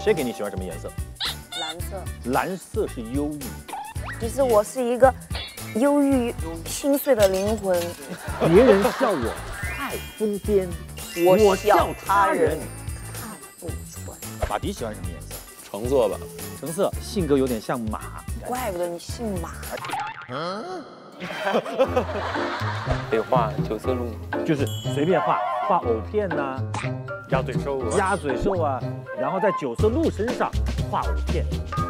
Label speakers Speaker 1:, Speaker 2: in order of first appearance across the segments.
Speaker 1: 谁给你喜欢什么颜色？
Speaker 2: 蓝色。
Speaker 1: 蓝色是忧郁。
Speaker 2: 其实我是一个忧郁、心碎的灵魂。
Speaker 1: 别人笑我太疯癫，我笑他人
Speaker 2: 看不穿。
Speaker 1: 马迪喜欢什么颜色？
Speaker 3: 橙色吧。
Speaker 1: 橙色，性格有点像马。
Speaker 2: 怪不得你姓马。
Speaker 4: 得画9色鹿，
Speaker 1: 就是随便画藕片呐、
Speaker 5: 鸭嘴兽啊，
Speaker 1: 鸭嘴兽啊，然后在9色鹿身上画藕片。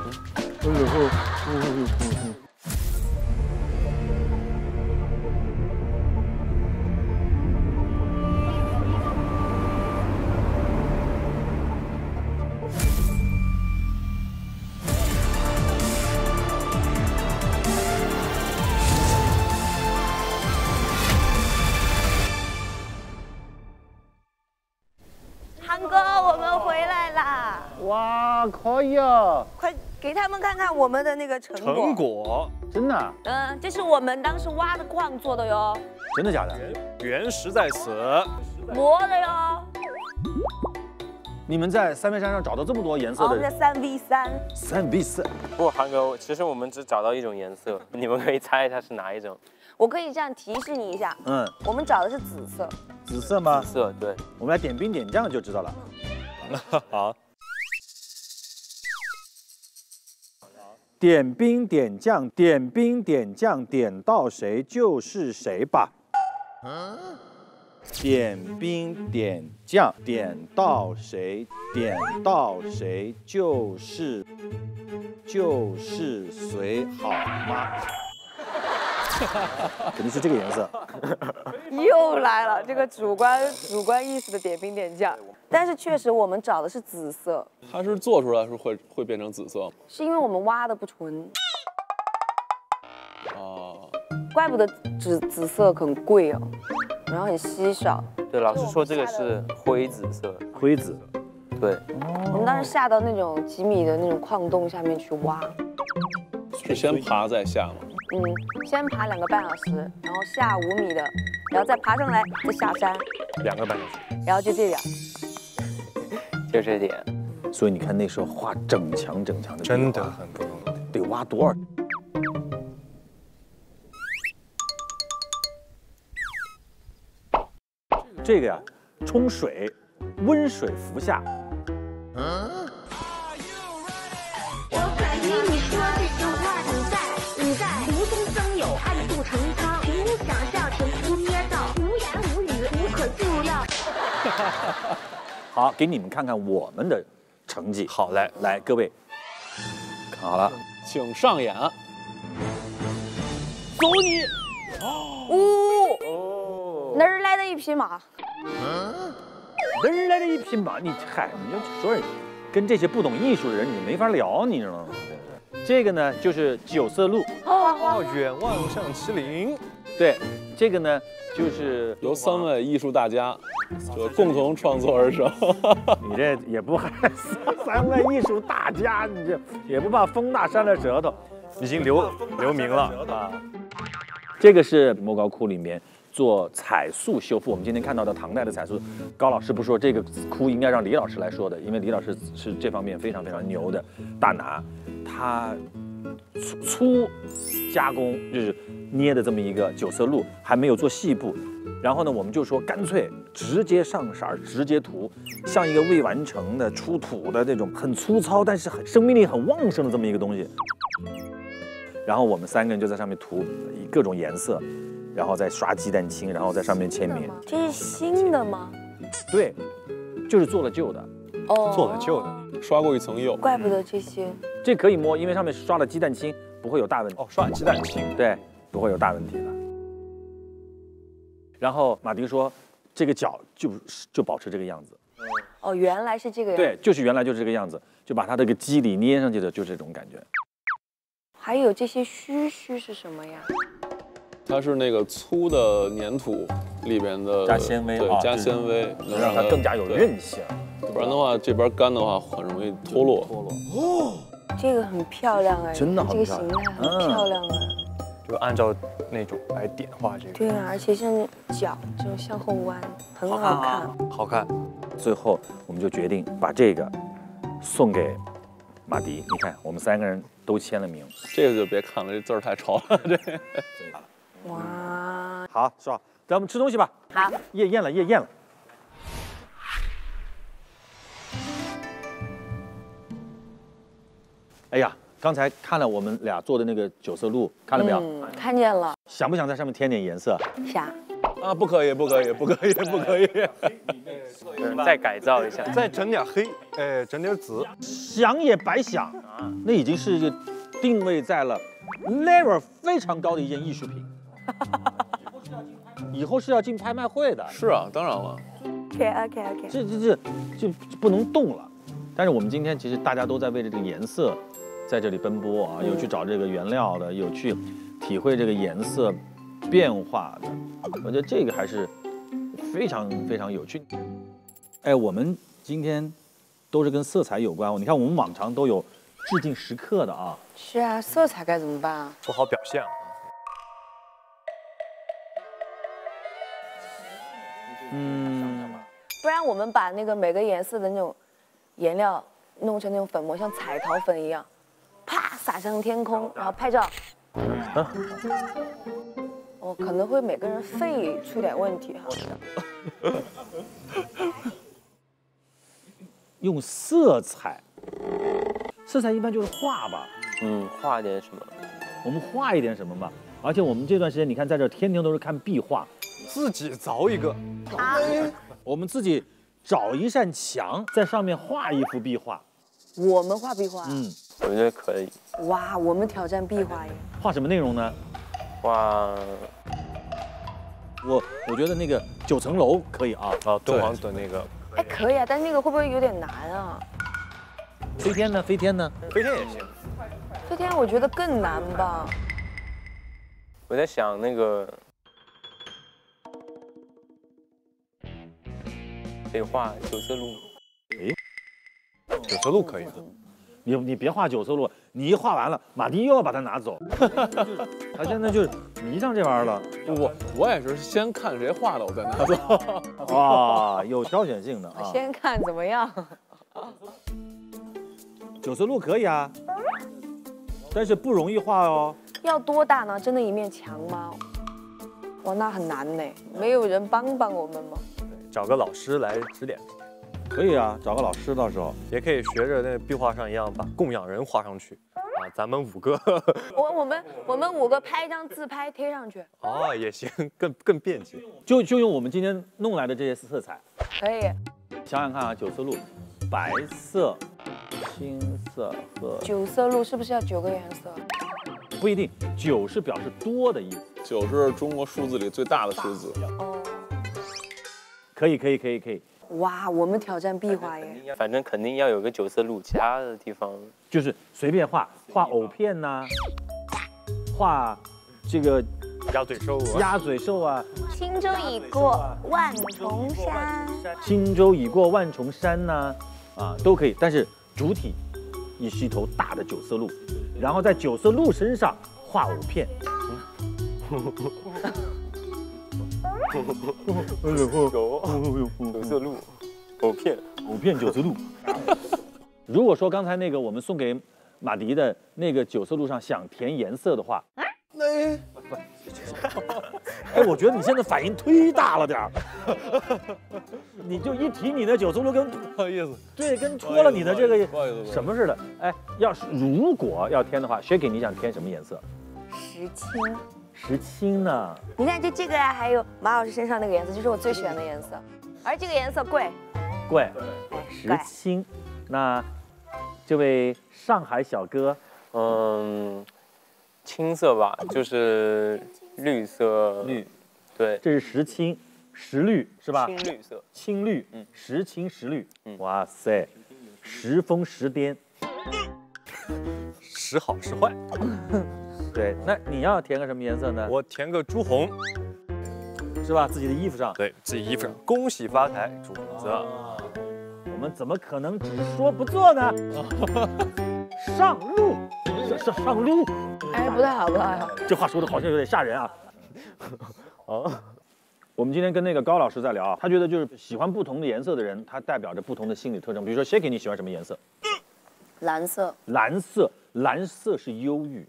Speaker 2: 韩哥，我们回来啦！
Speaker 1: 哇，可以啊！
Speaker 2: 快给他们看看我们的那个成果。
Speaker 5: 成果
Speaker 1: 真的啊？
Speaker 2: 这是我们当时挖的矿做的哟，
Speaker 1: 真的假的？
Speaker 5: 原石在此。
Speaker 2: 磨的哟。
Speaker 1: 你们在三面山上找到这么多颜色的
Speaker 2: 我们在3v3。
Speaker 1: 3v3。
Speaker 4: 不，韩哥，其实我们只找到一种颜色，你们可以猜一下是哪一种？
Speaker 2: 我可以这样提示你一下，我们找的是紫色。
Speaker 1: 紫色吗？
Speaker 4: 紫色，对。
Speaker 1: 我们来点兵点将就知道了。
Speaker 5: 好。
Speaker 1: 点兵点将，点兵点将，点到谁就是谁吧。点兵点将，点到谁，点到谁就是谁，好吗？肯定是这个颜色。
Speaker 2: 又来了这个主观意识的点兵点将，但是确实我们找的是紫色。
Speaker 3: 它是做出来是会变成紫色吗？
Speaker 2: 是因为我们挖的不纯。
Speaker 3: 哦。
Speaker 2: 怪不得紫色很贵哦，然后很稀少。
Speaker 4: 对，老师说这个是灰紫色。
Speaker 1: 灰紫。
Speaker 4: 对。
Speaker 2: 我们当时下到那种几米的那种矿洞下面去挖。
Speaker 3: 是先爬再下吗？
Speaker 2: 先爬2个半小时，然后下5米的，然后再爬上来，再下山
Speaker 5: 2个半小时，
Speaker 2: 然后就这样，
Speaker 4: 就这点。
Speaker 1: 所以你看那时候画整墙的，
Speaker 5: 真的很不容易，
Speaker 1: 得挖多少？这个呀，冲水，温水服下。好，给你们看看我们的成绩。
Speaker 5: 好嘞，
Speaker 1: 来，各位，看好了，
Speaker 3: 请上演。
Speaker 1: 走你！
Speaker 2: 哪儿来的一匹马？
Speaker 1: 哪儿来的一匹马？你就说跟这些不懂艺术的人，你没法聊，你知道吗？这个呢，就是9色鹿。
Speaker 5: 哦，远望像麒麟。
Speaker 1: 对，这个呢，就是
Speaker 3: 由3位艺术大家共同创作而成。
Speaker 1: 你这也不害3位艺术大家，你这也不怕风大扇了舌头，
Speaker 5: 已经留名了啊。
Speaker 1: 这个是莫高窟里面做彩塑修复，我们今天看到的唐代的彩塑，高老师不说这个窟应该让李老师来说的，因为李老师是这方面非常非常牛的大拿，他粗加工就是捏的这么一个9色鹿，还没有做细部。然后呢，我们就说干脆直接上色，直接涂，像一个未完成的出土的这种很粗糙，但是生命力很旺盛的这么一个东西。然后我们3个人就在上面涂各种颜色，然后再刷鸡蛋清，然后在上面签名。
Speaker 2: 这是新的吗？
Speaker 1: 对，就是做了旧的。
Speaker 2: 哦，
Speaker 5: 做了旧的，
Speaker 3: 刷过一层釉。
Speaker 2: 怪不得这些。
Speaker 1: 这可以摸，因为上面刷了鸡蛋清，不会有大问题。
Speaker 5: 哦，刷鸡蛋清，
Speaker 1: 对，不会有大问题了。然后马迪说，这个脚就保持这个样子。
Speaker 2: 哦，原来是这个样子。
Speaker 1: 对，就是原来就是这个样子，就把它这个肌理捏上去的，就这种感觉。
Speaker 2: 还有这些须是什么呀？
Speaker 3: 它是那个粗的粘土里边的
Speaker 1: 加纤维，
Speaker 3: 对，加纤维，
Speaker 1: 能让它更加有韧性。
Speaker 3: 不然的话，这边干的话很容易脱落。
Speaker 2: 哦，这个很漂亮哎，
Speaker 1: 真的很漂亮，
Speaker 2: 这个形态很漂亮哎。
Speaker 5: 就按照那种来点画这个。
Speaker 2: 对啊，而且像脚这种向后弯，很好看。
Speaker 5: 好看。
Speaker 1: 最后我们就决定把这个送给马迪。你看，我们3个人都签了名。
Speaker 3: 这个就别看了，这字儿太潮了。这
Speaker 2: 哇，
Speaker 1: 好，是吧？咱们吃东西吧。
Speaker 2: 好，
Speaker 1: 夜宴了，夜宴了。哎呀，刚才看了我们俩做的那个九色鹿，看了没有？
Speaker 2: 看见了，
Speaker 1: 想不想在上面添点颜色？
Speaker 2: 想。
Speaker 3: 啊，不可以，不可以，不可以，不可以。
Speaker 4: 再改造一下。
Speaker 5: 再整点黑，整点紫。
Speaker 1: 想也白想，那已经是一个定位在了 level 非常高的一件艺术品。以后是要进拍卖会的，
Speaker 3: 是啊，当然了。
Speaker 2: OK，
Speaker 1: 这就不能动了。但是我们今天其实大家都在为了这个颜色，在这里奔波啊，有去找这个原料的，有去体会这个颜色变化的。我觉得这个还是非常非常有趣。哎，我们今天都是跟色彩有关。你看，我们往常都有致敬时刻的啊。
Speaker 2: 是啊，色彩该怎么办啊？
Speaker 5: 不好表现啊。
Speaker 2: 不然我们把那个每个颜色的那种颜料弄成那种粉末，像彩桃粉一样，啪洒向天空，然后拍照。哦，可能会每个人肺出点问题哈。
Speaker 1: 用色彩，色彩一般就是画吧，
Speaker 4: 画点什么？
Speaker 1: 我们画一点什么吧。而且我们这段时间，你看在这天天都是看壁画，
Speaker 5: 自己凿一个，
Speaker 1: 我们自己找一扇墙，在上面画一幅壁画。
Speaker 2: 我们画壁画，
Speaker 4: 我觉得可以。
Speaker 2: 哇，我们挑战壁画耶！
Speaker 1: 画什么内容呢？
Speaker 4: 画
Speaker 1: 我觉得那个9层楼可以啊。
Speaker 5: 敦煌的那个，
Speaker 2: 哎，可以啊，但是那个会不会有点难啊？
Speaker 1: 飞天呢？飞天呢？
Speaker 5: 飞天也行。
Speaker 2: 飞天我觉得更难吧。
Speaker 4: 我在想那个可以画九色鹿。
Speaker 5: 九色鹿可以。
Speaker 1: 你别画9色鹿，你一画完了，马迪又要把它拿走。他现在就是迷上这玩意儿了。
Speaker 3: 我也是先看谁画的，我再拿走。
Speaker 1: 哇，有挑选性的啊。
Speaker 2: 先看怎么样。
Speaker 1: 9色鹿可以啊，但是不容易画哦。
Speaker 2: 要多大呢？真的一面墙吗？哇，那很难呢，没有人帮我们吗？
Speaker 5: 找个老师来指点。
Speaker 1: 可以啊，找个老师到时候
Speaker 5: 也可以学着那壁画上一样，把供养人画上去啊。咱们5个，
Speaker 2: 我们5个拍一张自拍贴上去。
Speaker 5: 哦，也行，更便捷。
Speaker 1: 就用我们今天弄来的这些色彩。
Speaker 2: 可以。
Speaker 1: 想想看啊，9色鹿，白色、青色和
Speaker 2: 9色鹿是不是要9个颜色？
Speaker 1: 不一定，9是表示多的意思。
Speaker 3: 9是中国数字里最大的数字。
Speaker 2: 哦。
Speaker 1: 可以。
Speaker 2: 哇，我们挑战壁画耶！
Speaker 4: 反正肯定要有个9色鹿，其他的地方
Speaker 1: 就是随便画藕片呐、画这个
Speaker 5: 鸭嘴兽啊，
Speaker 1: 鸭嘴兽啊。
Speaker 2: 轻舟已过万重山。
Speaker 1: 轻舟已过万重山呐、都可以。但是主体也是一头大的9色鹿，然后在9色鹿身上画藕片。
Speaker 4: 九色鹿，藕片
Speaker 1: 9色鹿。如果说刚才那个我们送给马迪的那个9色鹿上想填颜色的话，哎，我觉得你现在反应忒大了点儿，你就一提你的9色鹿跟
Speaker 3: 不好意思，
Speaker 1: 对，跟戳了你的这个
Speaker 3: 不好意思
Speaker 1: 什么似的。哎，如果要填的话，Shaky你想填什么颜色？
Speaker 2: 石青。
Speaker 1: 石青呢？
Speaker 2: 你看，就这个啊，还有马老师身上那个颜色，就是我最喜欢的颜色。而这个颜色贵，
Speaker 1: 贵，石青。那这位上海小哥，
Speaker 4: 青色吧，就是绿色。
Speaker 1: 绿，
Speaker 4: 对，
Speaker 1: 这是石青，石绿是吧？
Speaker 4: 青绿色，
Speaker 1: 青绿，石青石绿。哇塞，时疯时癫，
Speaker 5: 时好时坏。
Speaker 1: 对，那你要填个什么颜色呢？
Speaker 5: 我填个朱红，
Speaker 1: 是吧？自己的衣服上。
Speaker 5: 对自己衣服上，恭喜发财，朱红色。
Speaker 1: 我们怎么可能只说不做呢？上路，上路。
Speaker 2: 哎，不太好，不太好。
Speaker 1: 这话说的好像有点吓人啊。我们今天跟那个高老师在聊，他觉得就是喜欢不同的颜色的人，他代表着不同的心理特征。比如说 Shaky， 你喜欢什么颜色？
Speaker 2: 蓝色，
Speaker 1: 蓝色是忧郁。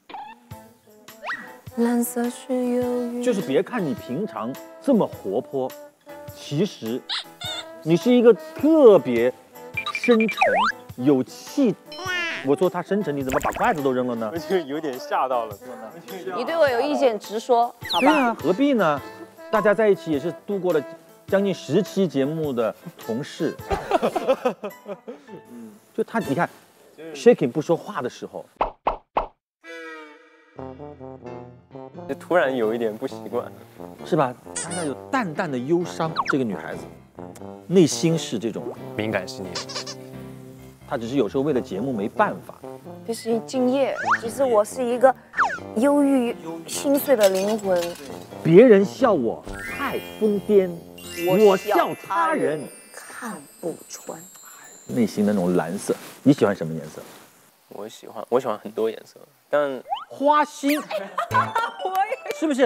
Speaker 2: 蓝色是忧郁。
Speaker 1: 就是别看你平常这么活泼，其实你是一个特别深沉、有气。我说他深沉，你怎么把筷子都扔了呢？
Speaker 4: 我就有点吓到了。
Speaker 2: 你对我有意见直说，好吧？
Speaker 1: 对啊，何必呢？大家在一起也是度过了将近10期节目的同事。就他，你看 ，Shaking 不说话的时候，
Speaker 4: 就突然有一点不习惯，
Speaker 1: 是吧？她那有淡淡的忧伤。这个女孩子内心是这种，
Speaker 5: 敏感细腻。
Speaker 1: 她只是有时候为了节目没办法。
Speaker 2: 这是敬业。其实我是一个忧郁、心碎的灵魂。
Speaker 1: 别人笑我太疯癫，我笑他人
Speaker 2: 看不穿。
Speaker 1: 内心的那种蓝色，你喜欢什么颜色？
Speaker 4: 我喜欢很多颜色，但
Speaker 1: 花心，是不是？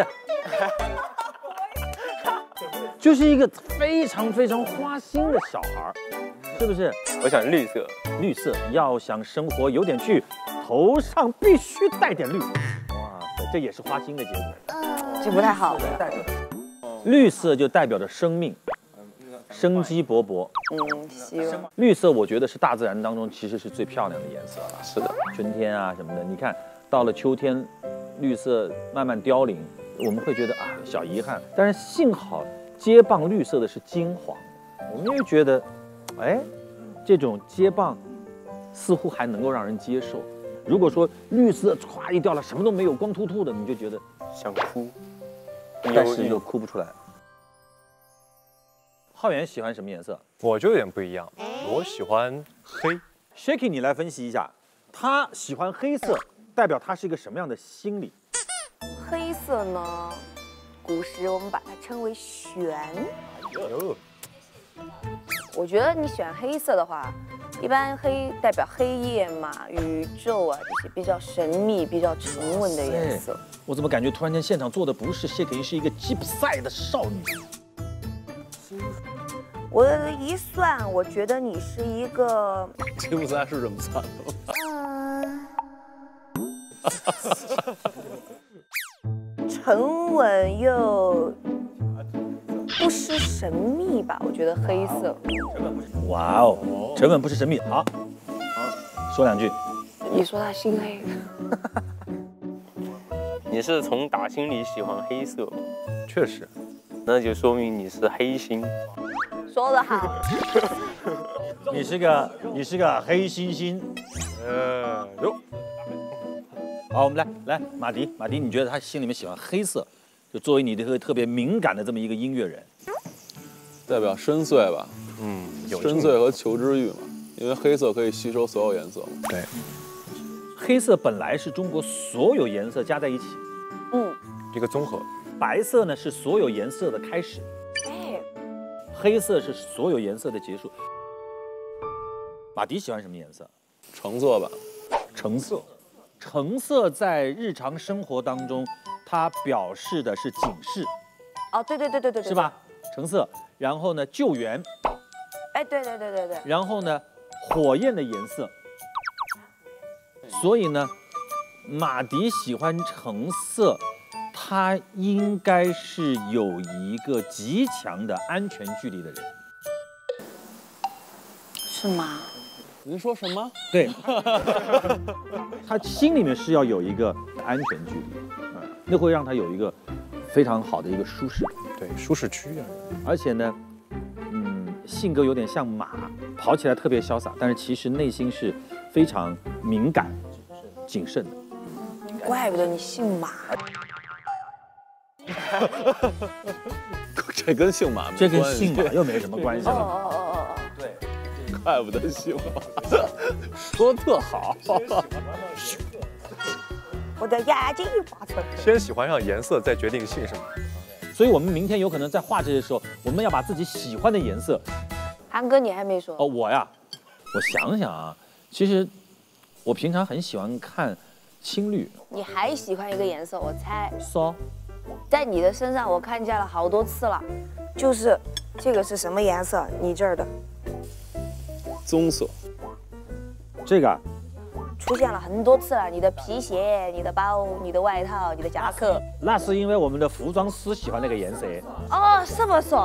Speaker 1: 就是一个非常非常花心的小孩，是不是？
Speaker 4: 我喜欢绿色。
Speaker 1: 绿色，要想生活有点趣，头上必须带点绿。哇塞，这也是花心的结果。
Speaker 2: 这不太好。
Speaker 1: 绿色就代表着生命，生机勃勃。
Speaker 2: 希望。
Speaker 1: 绿色我觉得是大自然当中其实是最漂亮的颜色了。
Speaker 4: 是的，
Speaker 1: 春天啊什么的，你看到了秋天，绿色慢慢凋零，我们会觉得啊小遗憾。但是幸好接棒绿色的是金黄，我们又觉得，哎，这种接棒似乎还能够让人接受。如果说绿色歘一掉了，什么都没有，光秃秃的，你就觉得
Speaker 4: 想哭，
Speaker 1: 但是又哭不出来。浩源喜欢什么颜色？
Speaker 5: 我就有点不一样，我喜欢黑。
Speaker 1: Shaky， 你来分析一下，他喜欢黑色，代表他是一个什么样的心理？
Speaker 2: 黑色呢，古时我们把它称为玄。我觉得你选黑色的话，一般黑代表黑夜嘛、宇宙啊这些比较神秘、比较沉稳的颜色。
Speaker 1: 我怎么感觉突然间现场坐的不是Shaky，是一个吉普赛的少女？
Speaker 2: 我一算，我觉得你是一个
Speaker 3: 吉普赛是这么惨的吗？
Speaker 2: 沉稳又不失神秘吧？我觉得黑色。
Speaker 1: 哇哦，沉稳不失神秘。好，说两句。
Speaker 2: 你说他心黑？
Speaker 4: 你是从打心里喜欢黑色吗？
Speaker 5: 确实，
Speaker 4: 那就说明你是黑心。
Speaker 2: 说得好。
Speaker 1: 你是个黑猩猩。好，我们来马迪，你觉得他心里面喜欢黑色，就作为你这个特别敏感的这么一个音乐人，
Speaker 3: 代表深邃吧？深邃和求知欲嘛，因为黑色可以吸收所有颜色嘛。
Speaker 5: 对，
Speaker 1: 黑色本来是中国所有颜色加在一起，
Speaker 5: 一个综合。
Speaker 1: 白色呢是所有颜色的开始，黑色是所有颜色的结束。马迪喜欢什么颜色？
Speaker 3: 橙色吧。
Speaker 1: 橙色。橙色在日常生活当中，它表示的是警示。
Speaker 2: 哦，对，
Speaker 1: 是吧？橙色。然后呢，救援。
Speaker 2: 哎，对。
Speaker 1: 然后呢，火焰的颜色。所以呢，马迪喜欢橙色，他应该是有一个极强的安全距离的人。
Speaker 2: 是吗？
Speaker 3: 您说什么？
Speaker 1: 对，他心里面是要有一个安全距离，那会让他有一个非常好的一个舒适，
Speaker 5: 对，舒适区啊。
Speaker 1: 而且呢，性格有点像马，跑起来特别潇洒，但是其实内心是非常敏感、谨慎的。
Speaker 2: 怪不得你姓马。
Speaker 3: 这跟姓马没关系，
Speaker 1: 这跟姓马又没什么关系了。
Speaker 2: 哦。
Speaker 3: 对，怪不得姓马，说得特好。
Speaker 2: 我的眼睛发春。
Speaker 5: 先喜欢上颜色，再决定姓什么。
Speaker 1: 所以我们明天有可能在画这些时候，我们要把自己喜欢的颜色。
Speaker 2: 韩哥，你还没说。
Speaker 1: 哦，我呀，我想想啊，其实我平常很喜欢看青绿。
Speaker 2: 你还喜欢一个颜色，我猜。
Speaker 1: 骚。
Speaker 2: 在你的身上我看见了好多次了，就是这个是什么颜色？你这儿的。
Speaker 3: 棕色。
Speaker 1: 这个
Speaker 2: 出现了很多次了，你的皮鞋、你的包、你的外套、你的夹克。
Speaker 1: 那是因为我们的服装师喜欢那个颜色。
Speaker 2: 哦，是不是？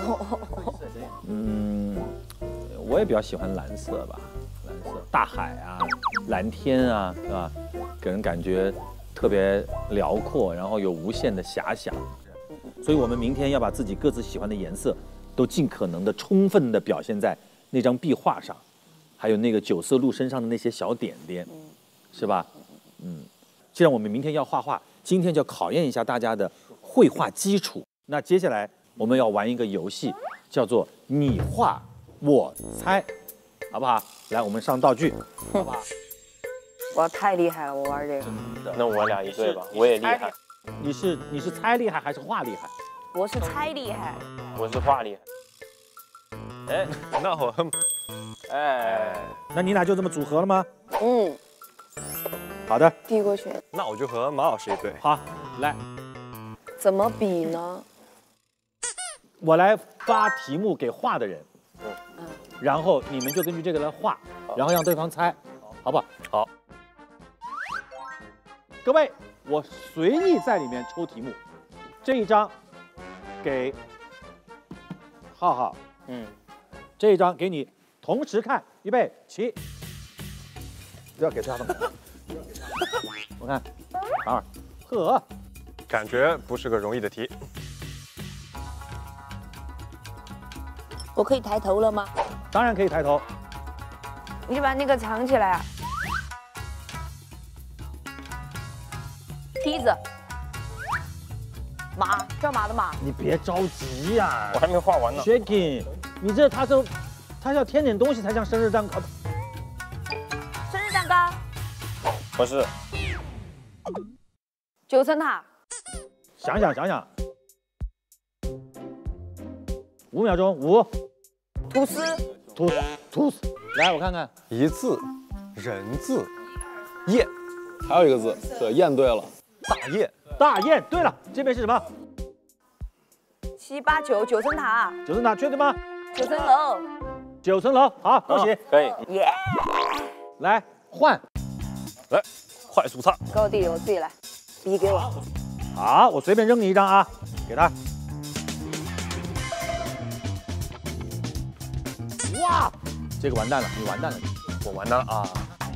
Speaker 1: 我也比较喜欢蓝色吧，蓝色，大海啊，蓝天啊，是吧？给人感觉特别辽阔，然后有无限的遐想。所以我们明天要把自己各自喜欢的颜色，都尽可能的充分的表现在那张壁画上，还有那个九色鹿身上的那些小点点，是吧？既然我们明天要画画，今天就考验一下大家的绘画基础。那接下来我们要玩一个游戏，叫做你画我猜，好不好？来，我们上道具，好不好？
Speaker 2: 我太厉害了，我玩这个。
Speaker 4: 那我俩一对吧，我也厉害，
Speaker 1: 你是猜厉害还是画厉害？
Speaker 2: 我是猜厉害。
Speaker 4: 我是画厉害。哎，
Speaker 5: 那我
Speaker 4: 哎，
Speaker 1: 那你俩就这么组合了吗？
Speaker 2: 嗯，
Speaker 1: 好的，
Speaker 2: 递过去。
Speaker 5: 那我就和马老师一对。
Speaker 1: 好，来，
Speaker 2: 怎么比呢？
Speaker 1: 我来发题目给画的人，然后你们就根据这个来画，然后让对方猜，好不好？
Speaker 5: 好。
Speaker 1: 各位，我随意在里面抽题目，这一张给浩浩，这一张给你，同时看，预备起，不要给他们，我看，2，呵，
Speaker 5: 感觉不是个容易的题。
Speaker 2: 我可以抬头了吗？
Speaker 1: 当然可以抬头，
Speaker 2: 你就把那个藏起来啊。梯子，马，叫马的马。
Speaker 1: 你别着急呀、
Speaker 4: 我还没画完呢。
Speaker 1: Shaking， 你这他要添点东西才像生日蛋糕。
Speaker 2: 生日蛋糕，
Speaker 4: 不是，
Speaker 2: 9层塔，
Speaker 1: 想想，5秒钟，5，
Speaker 2: 吐司，
Speaker 1: 吐司，来我看看，
Speaker 5: 一字，人字，雁，
Speaker 3: 还有一个字，对，雁对了。
Speaker 5: 大雁，
Speaker 1: 大雁。对了，这边是什么
Speaker 2: 7、8、9，9层塔
Speaker 1: ？9层塔，确定吗？
Speaker 2: ，9层楼，
Speaker 1: 9层楼，好，恭喜。
Speaker 4: 可以。
Speaker 2: 耶！
Speaker 1: 来换，
Speaker 5: 来，快速擦。
Speaker 2: 给我弟弟，我自己来，笔给我。
Speaker 1: 好，我随便扔你一张啊，给他。哇，这个完蛋了，你完蛋了，
Speaker 5: 我完蛋了啊！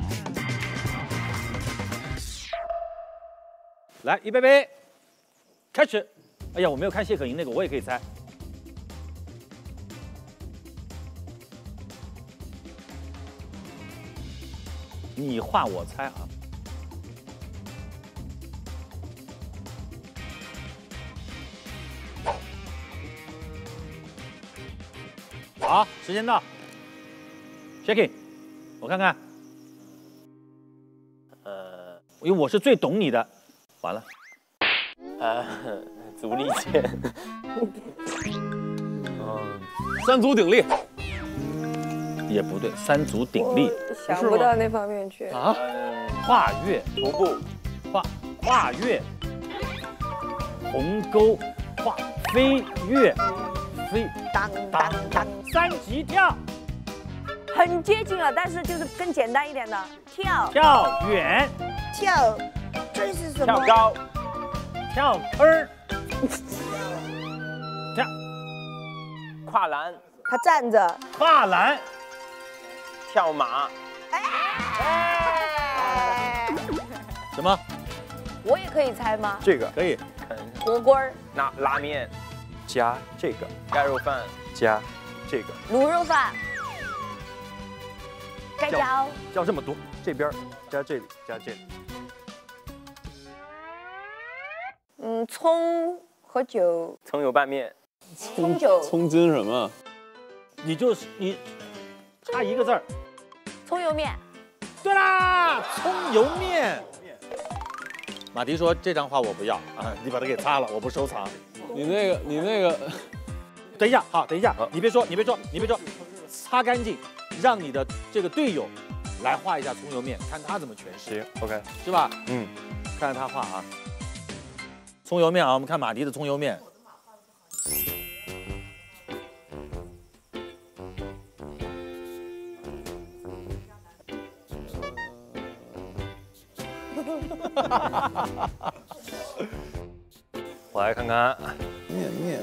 Speaker 1: 来，预备，开始。哎呀，我没有看谢可寅那个，我也可以猜。你画我猜啊。好，时间到。Shaking， 我看看。因为我是最懂你的。完了。
Speaker 4: 足力健。
Speaker 3: 三足鼎立。
Speaker 1: 也不对，三足鼎立。
Speaker 2: 想不到那方面去。
Speaker 1: 啊？跨越
Speaker 4: 徒步。
Speaker 1: 跨越。鸿沟。飞跃。
Speaker 2: 当，
Speaker 1: 三级跳。
Speaker 2: 很接近了，但是就是更简单一点的，
Speaker 1: 跳远。
Speaker 2: 跳，这是什么？
Speaker 4: 跳高。
Speaker 1: 跳坑儿。
Speaker 4: 跨栏。
Speaker 2: 他站着。
Speaker 1: 跨栏。
Speaker 4: 跳马。
Speaker 1: 什么？
Speaker 2: 我也可以猜吗？
Speaker 5: 这个
Speaker 1: 可以。
Speaker 2: 火锅儿。
Speaker 4: 拉面。
Speaker 5: 加这个，
Speaker 4: 盖肉饭。
Speaker 5: 加这个，
Speaker 2: 卤肉饭。盖浇。
Speaker 5: 叫这么多，这边加这里，加这里。
Speaker 2: 葱和酒。
Speaker 4: 葱油拌面。
Speaker 2: 葱酒。
Speaker 3: 葱金什么？
Speaker 1: 你差一个字儿。
Speaker 2: 葱油面。
Speaker 1: 对啦，葱油面。马迪说这张画我不要啊，你把它给擦了，我不收藏。
Speaker 3: 你那个，
Speaker 1: 等一下，好，等一下，你别说，擦干净，让你的这个队友来画一下葱油面，看他怎么诠释。
Speaker 5: 行 ，OK，
Speaker 1: 是吧？看看他画啊。葱油面啊，我们看马迪的葱油面。
Speaker 5: 我来看看，
Speaker 3: 面。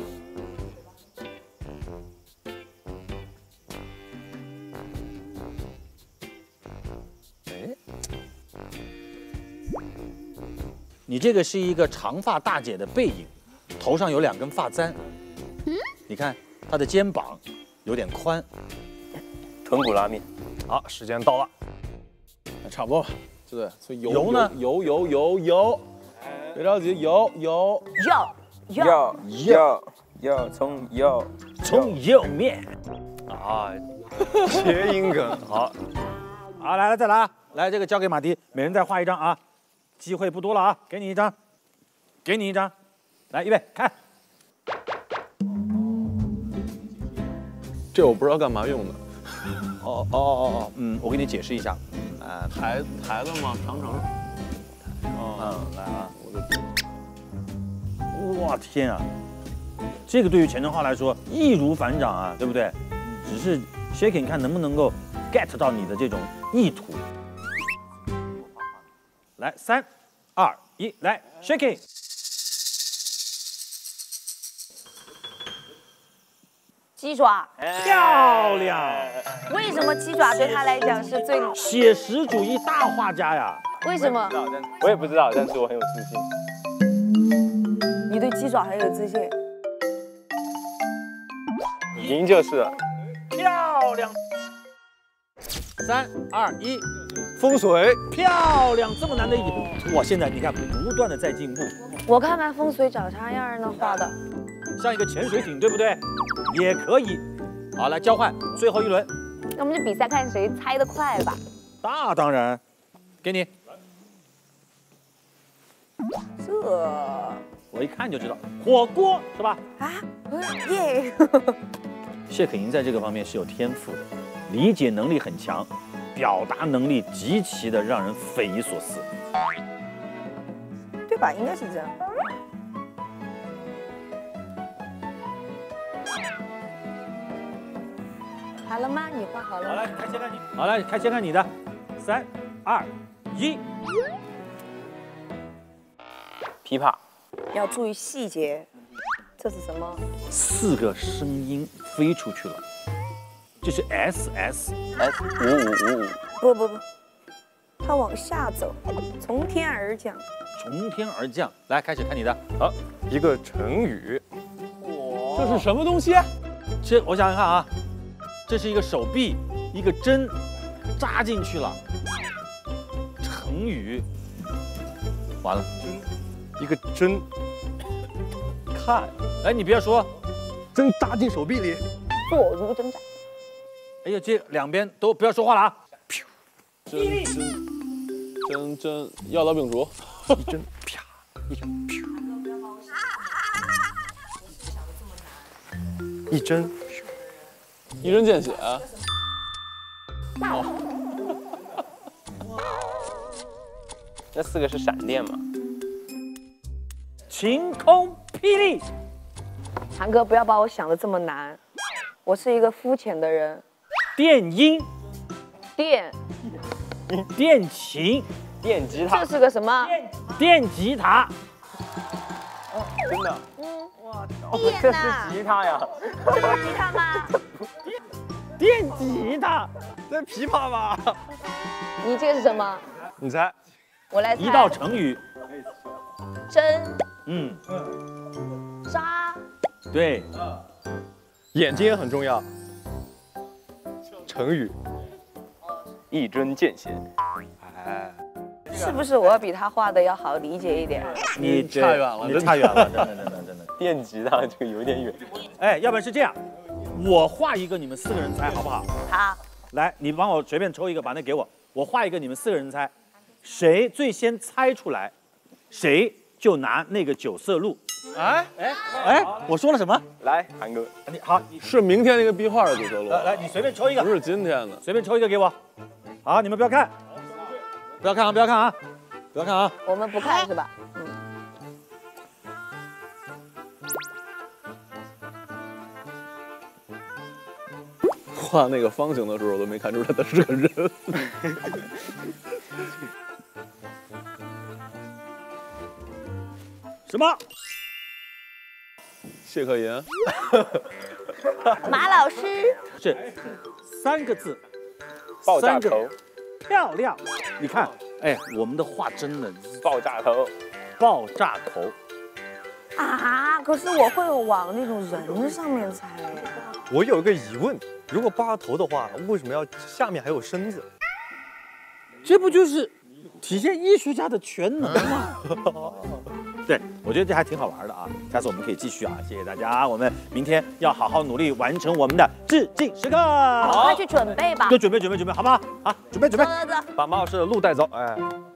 Speaker 1: 你这个是一个长发大姐的背影，头上有2根发簪。你看她的肩膀有点宽。
Speaker 4: 豚骨拉面。
Speaker 5: 好，时间到了。
Speaker 3: 差不多吧，对，所以
Speaker 1: 油呢？
Speaker 3: 油，别着急，油，
Speaker 4: 要葱油
Speaker 1: 面。
Speaker 5: 啊，谐音梗，好，
Speaker 1: 好，来了，再来啊！来，这个交给马迪，每人再画一张啊，机会不多了啊，给你一张，给你一张，来，预备，看。
Speaker 3: 这我不知道干嘛用的。
Speaker 1: 我给你解释一下，
Speaker 3: 台子吗？长城。
Speaker 1: 来啊，哇天啊，这个对于钱正浩来说易如反掌啊，对不对？只是 Shaking 看能不能够 get 到你的这种意图。来，3、2、1，来 Shaking。
Speaker 2: 鸡爪，
Speaker 1: 漂亮！
Speaker 2: 为什么鸡爪对他来讲是最？
Speaker 1: 写实主义大画家呀！
Speaker 2: 为什么？
Speaker 4: 我也不知道，但是我很有自信。
Speaker 2: 你对鸡爪很有自信？
Speaker 4: 赢就是了。
Speaker 1: 漂亮！3、2、1，
Speaker 5: 风水，
Speaker 1: 漂亮！这么难的哇！现在你看，不断的在进步，
Speaker 2: 我看看风水长啥样呢？画的。
Speaker 1: 像一个潜水艇，对不对？也可以。好，来交换，最后一轮。
Speaker 2: 那我们就比赛看谁猜得快吧。
Speaker 1: 那当然，给你。
Speaker 2: 这
Speaker 1: 我一看就知道，火锅是吧？
Speaker 2: 啊，耶！
Speaker 1: 谢可寅在这个方面是有天赋的，理解能力很强，表达能力极其的让人匪夷所思。
Speaker 2: 对吧？应该是这样。好了吗？你画好了吗？
Speaker 1: 好，来开先看你。好，来开先看你的。3、2、1。
Speaker 4: 琵琶。
Speaker 2: 要注意细节。这是什么
Speaker 1: ？4个声音飞出去了，这是 SS。
Speaker 4: S5555。
Speaker 2: 不，它往下走，从天而降。
Speaker 1: 从天而降。来，开始看你的。
Speaker 5: 好，一个成语，
Speaker 3: 这是什么东西？
Speaker 1: 这我想想看啊，这是一个手臂，一个针扎进去了。成语，完了，
Speaker 5: 一个针，
Speaker 1: 看，哎，你别说，
Speaker 5: 针扎进手臂里，
Speaker 2: 坐如针扎。
Speaker 1: 哎呀，这两边都不要说话了啊！
Speaker 3: 真药到病除，
Speaker 5: 一针啪，一针噗，一针
Speaker 3: 一针见血。
Speaker 4: 那4个是闪电嘛？
Speaker 1: 晴空霹雳，
Speaker 2: 韩哥，不要把我想的这么难，我是一个肤浅的人。
Speaker 1: 电音，电琴，
Speaker 4: 电吉他。
Speaker 2: 这是个什么？
Speaker 1: 电吉他，
Speaker 4: 真的？
Speaker 2: 电
Speaker 4: 这
Speaker 2: 呐
Speaker 4: 是吉他呀？
Speaker 2: 这不是吉他吗？
Speaker 1: 电吉他，
Speaker 5: 这琵琶吧？
Speaker 2: 你这个是什么？
Speaker 5: 你猜？
Speaker 2: 我来猜。
Speaker 1: 一道成语，
Speaker 2: 针扎。
Speaker 1: 对，
Speaker 5: 眼睛也很重要。成语，
Speaker 4: 一针见血。
Speaker 5: 哎，
Speaker 2: 是不是我比他画的要好理解一点？
Speaker 1: 你
Speaker 3: 差远了
Speaker 1: 你差远了，真的。
Speaker 4: 电吉他这个有点远。
Speaker 1: 哎，要不然是这样，我画一个，你们4个人猜好不好？
Speaker 2: 好，
Speaker 1: 来，你帮我随便抽一个，把那给我，我画一个，你们4个人猜，谁最先猜出来，谁就拿那个9色鹿。哎，我说了什么？
Speaker 4: 来，韩哥，
Speaker 1: 你好，
Speaker 3: 是明天那个壁画的9色鹿，
Speaker 1: 来，你随便抽一个，
Speaker 3: 不是今天的。
Speaker 1: 随便抽一个给我。好，你们不要看，不要看啊，不要看啊，不要看啊。
Speaker 2: 我们不看是吧？
Speaker 3: 画那个方形的时候，我都没看出来他是个人。
Speaker 1: 什么？
Speaker 3: 谢克言，
Speaker 2: 马老师，
Speaker 1: 是3个字，
Speaker 4: 爆炸
Speaker 1: 3个
Speaker 4: 头，
Speaker 1: 漂亮。你看，哎，我们的话真的
Speaker 4: 爆炸头，
Speaker 1: 爆炸头。
Speaker 2: 啊！可是我会往那种人上面猜。
Speaker 5: 我有一个疑问，如果爆炸头的话，为什么要下面还有身子？
Speaker 1: 这不就是体现艺术家的全能吗？对，我觉得这还挺好玩的啊！下次我们可以继续啊！谢谢大家，我们明天要好好努力完成我们的致敬时刻。
Speaker 2: 快去准备吧。
Speaker 1: 就准备，好不好？好，准备。
Speaker 2: 走。
Speaker 5: 把马老师的路带走，哎。